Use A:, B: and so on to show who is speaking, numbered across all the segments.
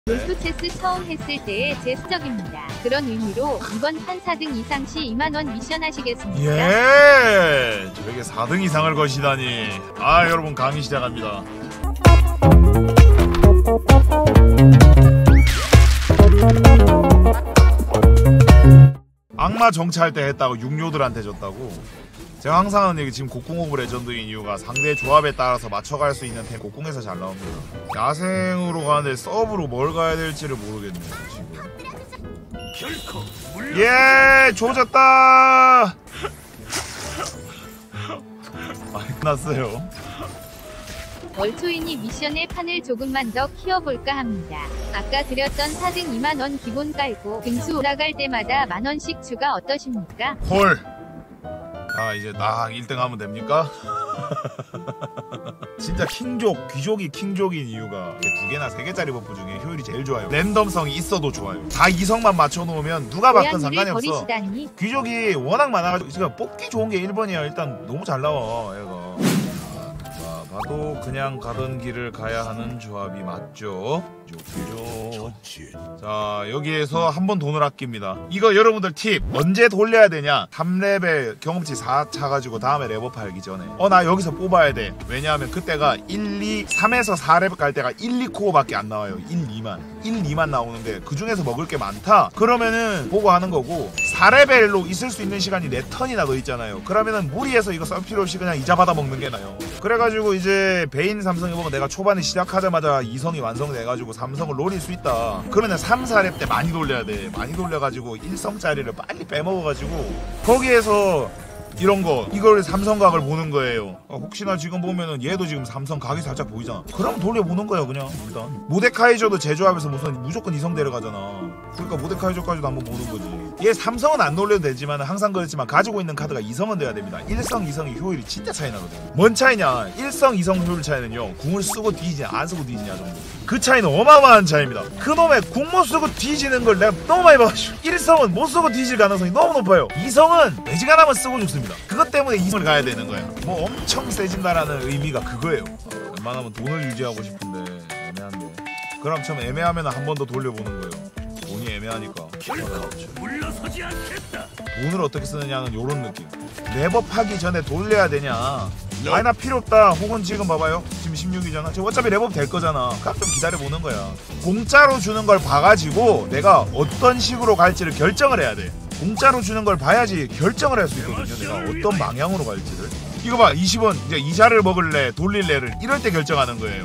A: 롤토체스 처음 했을 때의 제 수적입니다. 그런 의미로 이번 판 4등 이상 시 2만원 미션 하시겠습니까?
B: 예! 저에게 4등 이상을 거시다니. 아, 여러분 강의 시작합니다. 악마 정치할 때 했다고 육료들한테 줬다고. 제가 항상 여기 지금 곡궁오브 레전드인 이유가 상대 조합에 따라서 맞춰갈 수 있는 템 곡궁에서 잘 나옵니다. 야생으로 가는데 서브로 뭘 가야 될지를 모르겠네요 지금. 예! 조졌다! 많이 끝났어요.
A: 월초이니 미션의 판을 조금만 더 키워볼까 합니다. 아까 드렸던 4등 2만원 기본 깔고 등수 올라갈 때마다 만원씩 추가 어떠십니까?
B: 헐! 아, 이제 딱 1등 하면 됩니까? 진짜 킹족, 귀족이 킹족인 이유가 2개나 3개짜리 버프 중에 효율이 제일 좋아요. 랜덤성이 있어도 좋아요. 다 이성만 맞춰놓으면 누가 받든 상관이 없어.
A: 버리시다니.
B: 귀족이 워낙 많아가지고 지금 뽑기 좋은 게 1번이야. 일단 너무 잘 나와 얘가. 자, 봐도 그냥 가던 길을 가야 하는 조합이 맞죠? 귀족. 자, 여기에서 한 번 돈을 아낍니다. 이거 여러분들 팁! 언제 돌려야 되냐? 3레벨 경험치 4 차가지고 다음에 레버 팔기 전에 나 여기서 뽑아야 돼. 왜냐하면 그때가 1, 2, 3에서 4레벨 갈 때가 1, 2코어밖에 안 나와요. 1, 2만 나오는데 그 중에서 먹을 게 많다? 그러면은 보고 하는 거고, 4레벨로 있을 수 있는 시간이 4턴이나 더 있잖아요. 그러면은 무리해서 이거 썰 필요 없이 그냥 이자 받아 먹는 게 나요. 그래가지고 이제 베인 삼성이 보면 내가 초반에 시작하자마자 2성이 완성돼가지고 3성을 노릴 수 있다. 그러면 3, 4렙 때 많이 돌려야 돼. 많이 돌려가지고 1성짜리를 빨리 빼먹어가지고 거기에서 이걸 삼성각을 보는 거예요. 혹시나 지금 보면은 얘도 지금 삼성 각이 살짝 보이잖아. 그럼 돌려보는 거야 그냥. 일단 모데카이저도 제조합에서 무조건 2성 데려가잖아. 그러니까 모데카이저까지도 한번 보는 거지. 얘 삼성은 안 돌려도 되지만 항상 그렇지만 가지고 있는 카드가 2성은 돼야 됩니다. 1성, 2성이 효율이 진짜 차이 나거든요. 뭔 차이냐? 1성, 2성 효율 차이는요, 궁을 쓰고 뒤지냐 안 쓰고 뒤지냐 정도. 그 차이는 어마어마한 차이입니다. 그놈의 궁 못 쓰고 뒤지는 걸 내가 너무 많이 봐가지고 1성은 못 쓰고 뒤질 가능성이 너무 높아요. 2성은 매지가나면 쓰고 죽습니다. 그것 때문에 2성을 가야 되는 거야. 뭐 엄청 세진다라는 의미가 그거예요. 웬만하면 돈을 유지하고 싶은데 애매한데. 그럼 참 애매하면 한 번 더 돌려보는 거예요. 돈이 애매하니까. 물러서지 않겠다. 돈을 어떻게 쓰느냐는 요런 느낌. 랩업하기 전에 돌려야 되냐? 아니 나 필요 없다. 혹은 지금 봐봐요. 지금 16이잖아. 지금 어차피 랩업 될 거잖아. 그럼 좀 기다려보는 거야. 공짜로 주는 걸 봐가지고 내가 어떤 식으로 갈지를 결정을 해야 돼. 공짜로 주는 걸 봐야지 결정을 할 수 있거든요. 내가 어떤 방향으로 갈지를. 이거 봐. 20원 이제 이자를 먹을래 돌릴래를 이럴 때 결정하는 거예요.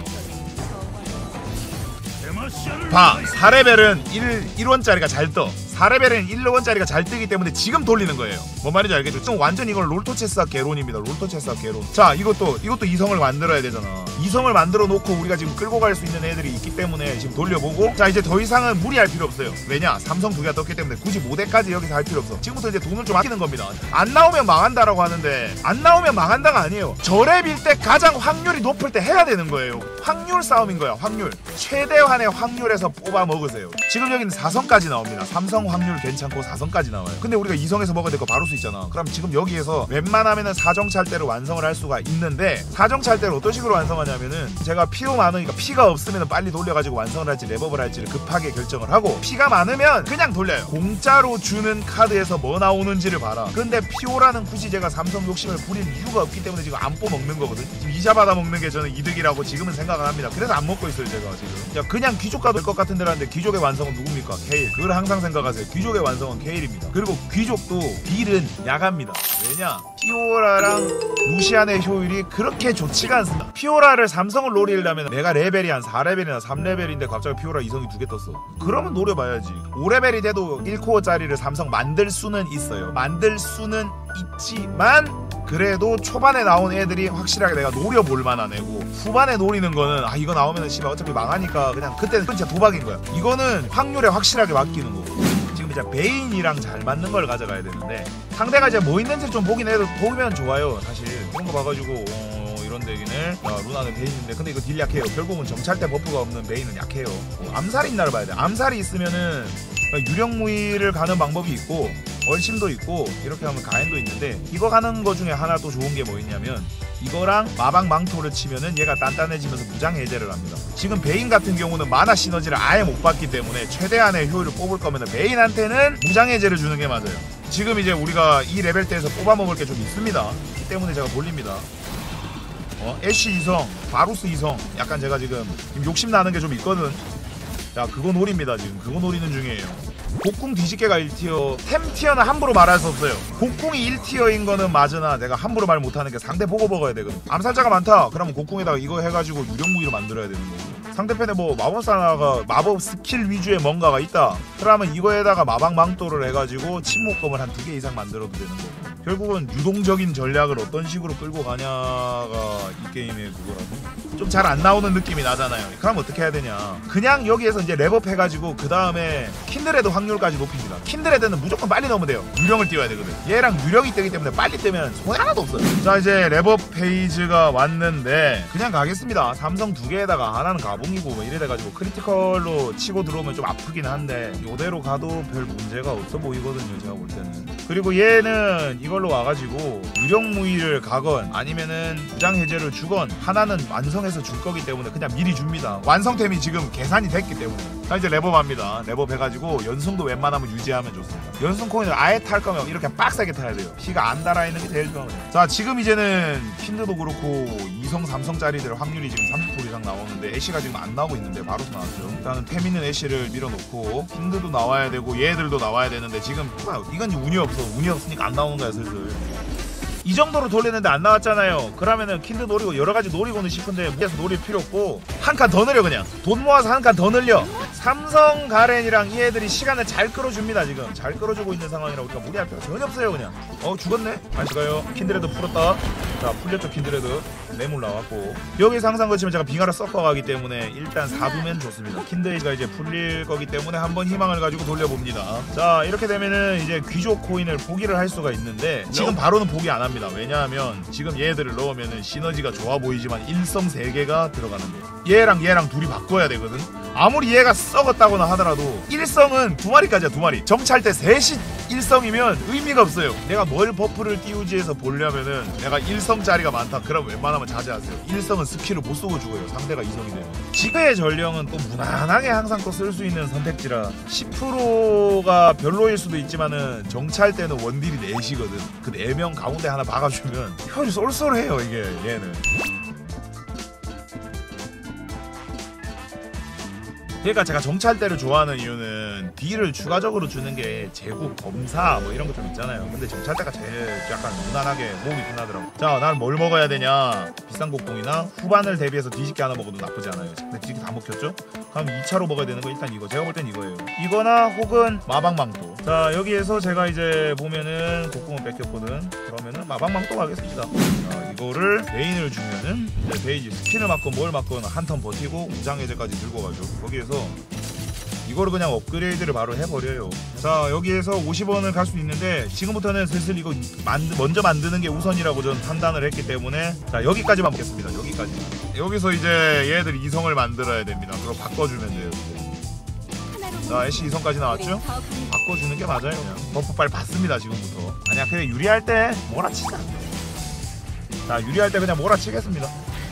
B: 봐. 4레벨은 1원짜리가 잘 떠. 4레벨은 1원짜리가 잘 뜨기 때문에 지금 돌리는 거예요. 뭔 말인지 알겠죠? 지금 완전 이건 롤토체스와 개론입니다. 롤토체스와 개론. 자, 이것도 2성을 만들어야 되잖아. 2성을 만들어 놓고 우리가 지금 끌고 갈 수 있는 애들이 있기 때문에 지금 돌려보고, 자 이제 더 이상은 무리할 필요 없어요. 왜냐? 삼성 2개가 떴기 때문에 굳이 모델까지 여기서 할 필요 없어. 지금부터 이제 돈을 좀 아끼는 겁니다. 안 나오면 망한다라고 하는데, 안 나오면 망한다가 아니에요. 저랩일 때 가장 확률이 높을 때 해야 되는 거예요. 확률 싸움인 거야. 확률. 최대한의 확률에서 뽑아 먹으세요. 지금 여기는 4성까지 나옵니다. 삼성 확률 괜찮고 4성까지 나와요. 근데 우리가 2성에서 먹어야 될 거 바로 수 있잖아. 그럼 지금 여기에서 웬만하면은 4정 찰대로 완성을 할 수가 있는데, 4정 찰대로 어떤 식으로 완성하냐면은, 제가 피로 많으니까 피가 없으면 빨리 돌려가지고 완성을 할지 랩업을 할지를 급하게 결정을 하고, 피가 많으면 그냥 돌려요. 공짜로 주는 카드에서 뭐 나오는지를 봐라. 근데 피오라는 굳이 제가 삼성 욕심을 부릴 이유가 없기 때문에 지금 안 뽑먹는 거거든. 지금 이자 받아 먹는 게 저는 이득이라고 지금은 생각을 합니다. 그래서 안 먹고 있어요 제가 지금. 야, 그냥 귀족 가도 될 것 같은 데로 하는데 귀족의 완성은 누굽니까? 케일. 그걸 항상 생각하세요. 귀족의 완성은 케일입니다. 그리고 귀족도 딜은 야갑니다. 왜냐? 피오라랑 루시안의 효율이 그렇게 좋지가 않습니다. 피오라를 삼성을 노리려면 내가 레벨이 한 4레벨이나 3레벨인데 갑자기 피오라 2성이 2개 떴어. 그러면 노려봐야지. 5레벨이 돼도 1코어짜리를 삼성 만들 수는 있어요. 만들 수는 있지만 그래도 초반에 나온 애들이 확실하게 내가 노려볼 만한 애고, 후반에 노리는 거는 이거 나오면은 씨발 어차피 망하니까 그냥 그때는 진짜 도박인 거야. 이거는 확률에 확실하게 맡기는 거고. 지금 이제 베인이랑 잘 맞는 걸 가져가야 되는데, 상대가 이제 뭐 있는지 좀 보면 좋아요. 사실 이런 거 봐가지고 이런 덱이네. 루나는 베인인데 근데 이거 딜 약해요. 결국은 정찰대 버프가 없는 베인은 약해요. 암살이 있나를 봐야 돼. 암살이 있으면은 유령무기를 가는 방법이 있고, 얼심도 있고 이렇게 하면 가엔도 있는데, 이거 가는 거 중에 하나 또 좋은 게 뭐 있냐면 이거랑 마방 망토를 치면은 얘가 단단해지면서 무장 해제를 합니다. 지금 베인 같은 경우는 마나 시너지를 아예 못 받기 때문에 최대한의 효율을 뽑을 거면 베인한테는 무장 해제를 주는 게 맞아요. 지금 이제 우리가 이 레벨대에서 뽑아먹을 게 좀 있습니다. 이 때문에 제가 돌립니다. 애쉬 이성, 바루스 이성, 약간 제가 지금 욕심나는 게 좀 있거든. 자, 그거 노립니다. 지금 그거 노리는 중이에요. 곡궁 뒤집개가 1티어, 템 티어는 함부로 말할 수 없어요. 곡궁이 1티어인 거는 맞으나 내가 함부로 말 못하는 게 상대 보고 먹어야 되거든. 암살자가 많다 그러면 곡궁에다가 이거 해가지고 유령무기로 만들어야 되는 거고, 상대편에 뭐 마법사나가 마법 스킬 위주의 뭔가가 있다 그러면 이거에다가 마방 망토를 해가지고 침묵검을 한 2개 이상 만들어도 되는 거고, 결국은 유동적인 전략을 어떤 식으로 끌고 가냐가 이 게임의 그거라고. 좀 잘 안 나오는 느낌이 나잖아요. 그럼 어떻게 해야 되냐, 그냥 여기에서 이제 랩업 해가지고 그 다음에 킨드레드 확률까지 높입니다. 킨드레드는 무조건 빨리 넣으면 돼요. 유령을 띄워야 되거든. 얘랑 유령이 뜨기 때문에 빨리 뜨면 손해 하나도 없어요. 자, 이제 랩업 페이지가 왔는데 그냥 가겠습니다. 삼성 2개에다가 하나는 가봉이고 뭐 이래 돼가지고 크리티컬로 치고 들어오면 좀 아프긴 한데 이대로 가도 별 문제가 없어 보이거든요, 제가 볼 때는. 그리고 얘는 이걸로 와가지고 유령 무기를 가건 아니면은 무장 해제를 주건 하나는 완성해서 줄 거기 때문에 그냥 미리 줍니다. 완성템이 지금 계산이 됐기 때문에. 자, 이제 랩업 합니다. 랩업 해가지고 연승도 웬만하면 유지하면 좋습니다. 연승 코인을 아예 탈 거면 이렇게 빡세게 타야 돼요. 피가 안 달아있는 게 제일 좋아요. 자, 지금 이제는 킨드도 그렇고 2성 3성짜리들 확률이 지금 30% 이상 나오는데 애쉬가 지금 안 나오고 있는데 바로 나왔죠. 일단은 템 있는 애쉬를 밀어놓고 킨드도 나와야 되고 얘들도 나와야 되는데 지금 이건 운이 없어. 운이 없으니까 안 나오는 거야 슬슬. 이 정도로 돌리는데 안 나왔잖아요. 그러면은 킨드 노리고 여러가지 노리고는 싶은데 무리해서 노릴 필요 없고 한 칸 더 늘려. 그냥 돈 모아서 한 칸 더 늘려. 삼성 가렌이랑 이 애들이 시간을 잘 끌어줍니다. 지금 잘 끌어주고 있는 상황이라 우리가 무리할 필요가 전혀 없어요. 그냥 죽었네. 다시 가요. 킨드레드 풀었다. 자, 풀렸죠. 킨드레드 뇌물 나왔고, 여기서 항상 그렇지만 제가 빙하를 섞어가기 때문에 일단 4두면 좋습니다. 킨드레드가 이제 풀릴 거기 때문에 한번 희망을 가지고 돌려봅니다. 자, 이렇게 되면은 이제 귀족 코인을 포기를 할 수가 있는데 지금 바로는 포기 안 합니다. 왜냐하면 지금 얘들을 넣으면은 시너지가 좋아 보이지만 1성 3개가 들어가는 거예요. 얘랑 둘이 바꿔야 되거든. 아무리 얘가 썩었다거나 하더라도 1성은 2마리까지야. 2마리 정찰 때 셋이 1성이면 의미가 없어요. 내가 뭘 버프를 띄우지 해서 보려면은 내가 1성짜리가 많다 그럼 웬만하면 자제하세요. 1성은 스킬을 못 쓰고 죽어요. 상대가 2성이 되면. 지금의 전령은 또 무난하게 항상 또 쓸 수 있는 선택지라 10%가 별로일 수도 있지만은 정찰 때는 원딜이 4시거든. 그 4명 가운데 하나 박아주면 효율이 쏠쏠해요. 이게 얘는. 그러니까 제가 정찰대를 좋아하는 이유는 딜을 추가적으로 주는 게 제국, 검사 뭐 이런 거 좀 있잖아요. 근데 정찰대가 제일 약간 무난하게 몸이 편하더라고. 자, 난 뭘 먹어야 되냐. 비싼 곡궁이나 후반을 대비해서 뒤집개 하나 먹어도 나쁘지 않아요. 근데 뒤집개 다 먹혔죠? 그럼 2차로 먹어야 되는 거 일단 이거. 제가 볼 땐 이거예요. 이거나 혹은 마방망토. 자, 여기에서 제가 이제 보면은 곡궁을 뺏겼거든. 그러면은 마방망토 가겠습니다. 자, 이거를 메인을 주면은 이제 베이지 스킨을 맞건 뭘 맞건 한 턴 버티고 무장해제까지 들고 가죠. 거기에서 이거를 그냥 업그레이드를 바로 해버려요. 자, 여기에서 50원을 갈 수 있는데 지금부터는 슬슬 이거 먼저 만드는 게 우선이라고 저는 판단을 했기 때문에 자, 여기까지만 먹겠습니다. 여기까지. 여기서 이제 얘들 2성을 만들어야 됩니다. 그럼 바꿔주면 돼요. 자, 애쉬 2성까지 나왔죠? 바꿔주는 게 맞아요. 그냥 버프 빨리 받습니다. 지금부터. 아니야, 그냥 유리할 때 몰아치자. 자, 유리할 때 그냥 몰아치겠습니다.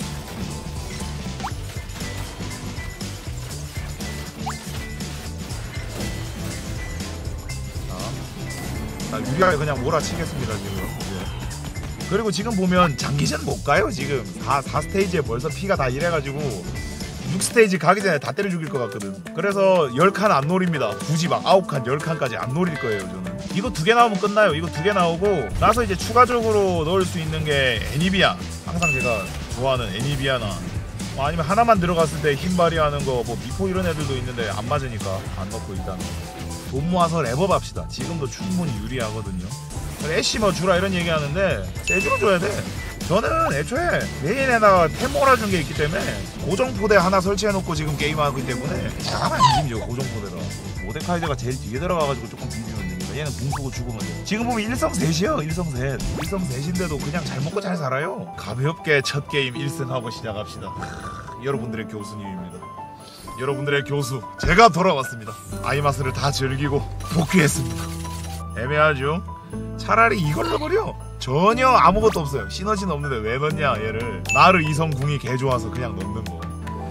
B: 유리하게 그냥 몰아치겠습니다 지금. 네. 그리고 지금 보면 장기전 못 가요. 지금 4스테이지에 벌써 피가 다 이래가지고 6스테이지 가기 전에 다 때려 죽일 것 같거든. 그래서 10칸 안 노립니다. 굳이 막 9칸 10칸까지 안 노릴 거예요 저는. 이거 2개 나오면 끝나요. 이거 2개 나오고 나서 이제 추가적으로 넣을 수 있는 게 애니비아. 항상 제가 좋아하는 애니비아나 아니면 하나만 들어갔을 때 힘발휘 하는 거 뭐 미포 이런 애들도 있는데 안 맞으니까 안 넣고 일단 돈 모아서 랩업 합시다. 지금도 충분히 유리하거든요. 애쉬 뭐 주라 이런 얘기 하는데 세주로 줘야 돼. 저는 애초에 메인에다가 템 몰아준 게 있기 때문에 고정포대 하나 설치해놓고 지금 게임하기 때문에 잠깐만 이기죠. 고정포대라 모데카이저가 제일 뒤에 들어가가지고 조금 비비면 되니까 얘는 붕 쓰고 죽으면 돼. 지금 보면 1성 셋이요. 1성 셋. 1성 셋인데도 그냥 잘 먹고 잘 살아요. 가볍게 첫 게임 1승하고 시작합시다. 여러분들의 교수님입니다. 여러분들의 교수 제가 돌아왔습니다. 아이마스를 다 즐기고 복귀했습니다. 애매하죠. 차라리 이걸 넣어버려. 전혀 아무것도 없어요. 시너지는 없는데 왜 넣냐 얘를. 나르 이성 궁이 개 좋아서 그냥 넣는 거.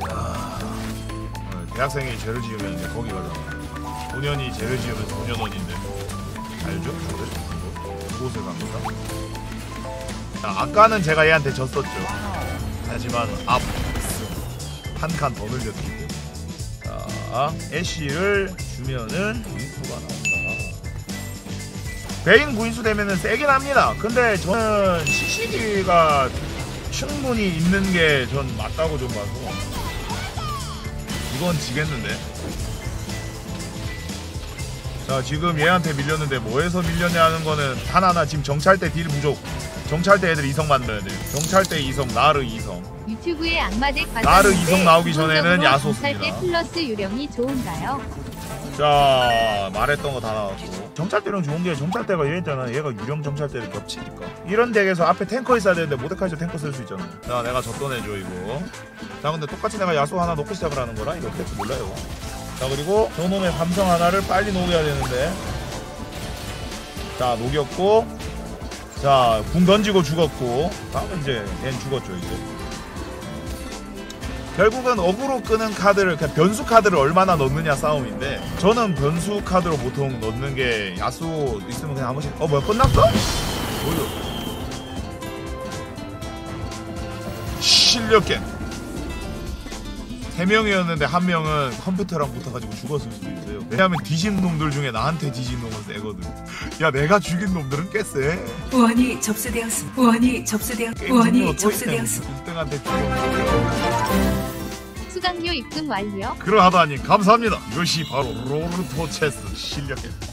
B: 대학생이 죄를 지으면 이제 거기 가잖아. 소년이 죄를 지으면 소년원인데 알죠? 그곳에 갑니다. 자, 아까는 제가 얘한테 졌었죠. 하지만 한 칸 더 늘렸고. 자, 애쉬를 주면은 구인수가 나온다. 베인 구인수 되면은 세긴 합니다. 근데 저는 CC기가 충분히 있는 게 전 맞다고 좀 봐서 이건 지겠는데. 자, 지금 얘한테 밀렸는데 뭐해서 밀렸냐는 거는 하나하나 지금 정찰대 딜 부족. 정찰대 애들 이성 만들어야 돼요. 정찰대 이성, 나르 이성.
A: 유튜브에 악마덱
B: 나르 이성 나오기 전에는 야소 씁니다.
A: 정찰대 플러스 유령이 좋은가요?
B: 자, 말했던 거 다 나왔고. 정찰대는 좋은 게 정찰대가 얘 있잖아. 얘가 유령 정찰대를 겹치니까. 이런 덱에서 앞에 탱커 있어야 되는데 모데카이저 탱커 쓸 수 있잖아. 자, 내가 졌던 애죠 이거. 자, 근데 똑같이 내가 야수 하나 놓고 시작을 하는 거라 이거 어떻게 몰라요. 자, 그리고 저놈의 감성 하나를 빨리 녹여야 되는데. 자, 녹였고. 자, 궁 던지고 죽었고. 다음은 이제 얜 죽었죠 이제. 결국은 어그로 끄는 카드를, 그냥 변수 카드를 얼마나 넣느냐 싸움인데, 저는 변수 카드로 보통 넣는 게 야수 있으면 그냥 한 번씩. 뭐야, 끝났어? 뭐야? 실력겜. 3명이었는데 1명은 컴퓨터랑 붙어가지고 죽었을 수도 있어요. 왜냐면 뒤진 놈들 중에 나한테 뒤진 놈은 세거든. 야, 내가 죽인 놈들은 꽤 세.
C: 후원이 접수되었습니다. 후원이 접수되었습니다. 후원이 접수되었습니다.
B: 1등한테 죽어.
A: 수강료 입금 완료.
B: 그러하다니 감사합니다. 이것이 바로 로르토 체스 실력겜.